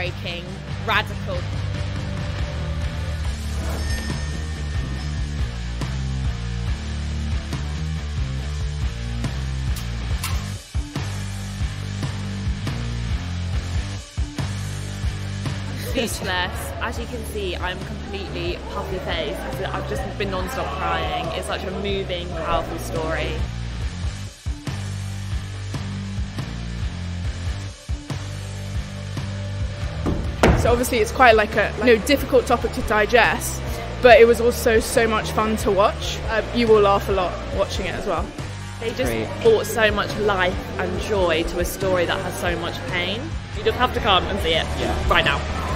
groundbreaking, radical. Speechless. As you can see, I'm completely puffy-faced because I've just been non-stop crying. It's such a moving, powerful story. So obviously it's quite like a difficult topic to digest, but it was also so much fun to watch. You will laugh a lot watching it as well. They just brought so much life and joy to a story that has so much pain. You just have to come and see it right now.